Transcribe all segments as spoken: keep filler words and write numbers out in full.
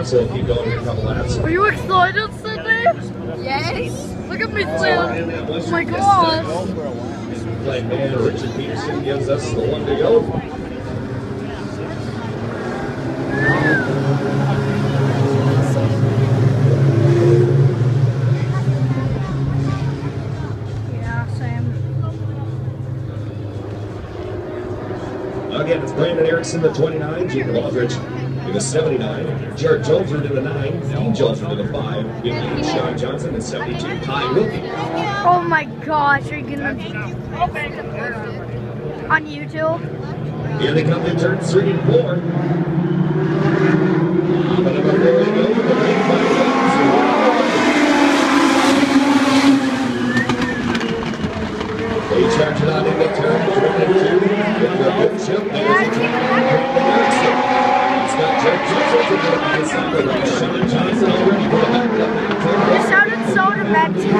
Johnson will keep going here a couple laps. Are you excited, Sydney? Yes. Look at me, Slim. Oh my gosh. Playing man Richard Peterson gives us the one to go. Again, it's Brandon Erickson, the twenty-nine, Jacob Aldrich in the seventy-nine, Jared Jolford in the nine, Dean Jolford in the five, fifty, Sean Johnson in seventy-two, Ty Wilkie. Oh my gosh, are you gonna on YouTube? Here they come in turn three and four. But number four to go with the lane five laps. They charge it on into turn one and two. With the good chip, there's a team. It's got Jared Jolford to the inside the race. Sean Johnson already with a back left. It sounded so dramatic.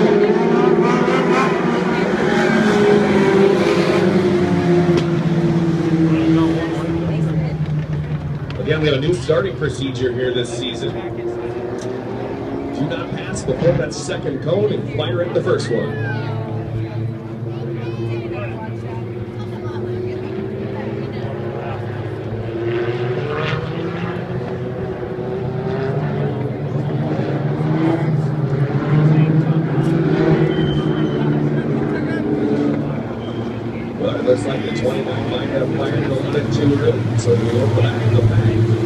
Again, we have a new starting procedure here this season. Do not pass before that second cone and fire at the first one. Well, it looks like the twenty-nine might have fired a little bit too early, so we go back in the bag.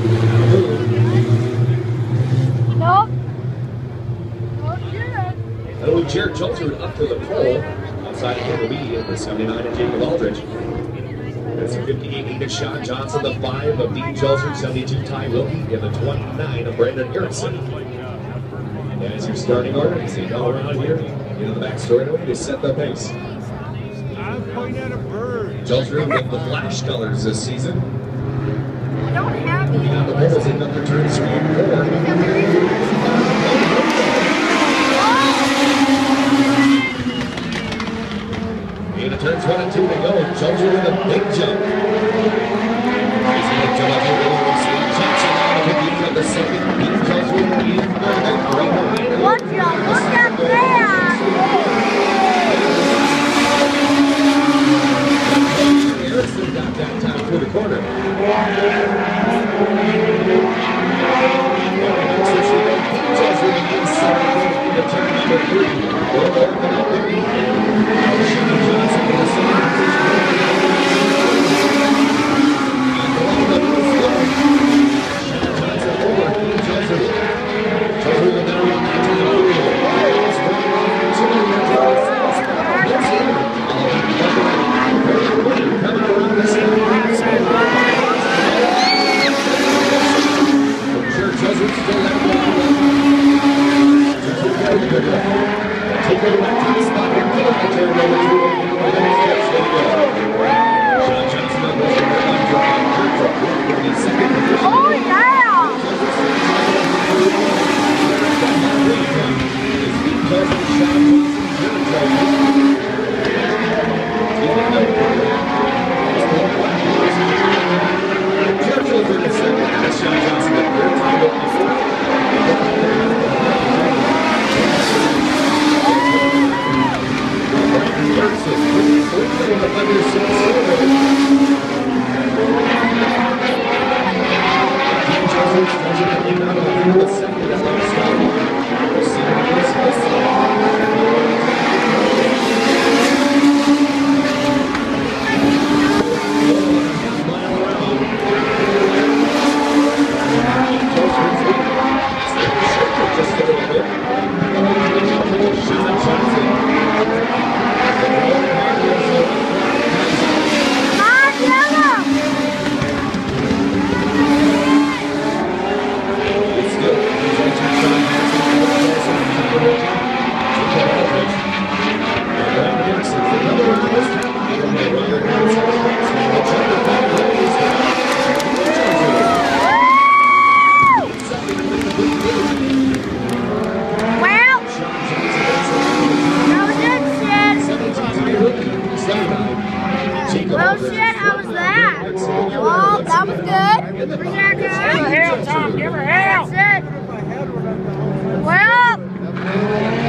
Nope. Nope, yeah. That'll move Jared Jolford up to the pole. Outside of him will be the seventy-nine of Jacob Aldrich. There's a fifty-eight of Sean Johnson, the five of Dean Jolford, seventy-two Ty Wilkie, and the twenty-nine of Brandon Erickson. And as your starting order, as they go around here, into the back straightaway, they set the pace. Jolford with the flash colors this season. I don't have it. Down the poles in number turn three and four. Into turns one and two to go. Jolford with a big jump. He's going to jump up here. Johnson out of the lead of the second. Dean Jolford in third. What jump? Look at that! Erickson got that time through the corner. Jolford inside into turn number three. We'll open up the lead. Sean Johnson in the second position. Sean Johnson over Dean Jolford. Jolford will now run that time through. Coming around the side. Jared Jolford still that one. Take over that top spot here. Put up the turn number two. Sean Johnson up over the line drive. In the second position. Oh yeah! Is Dean Jolford, Sean Johnson, Jared Jolford. Jared Jolford is second. That's Sean Johnson at third. Brandon Erickson, Well, shit, how was that? Well, that was good. Was that Give her good? hell, Tom. Give her hell. That's it. Well,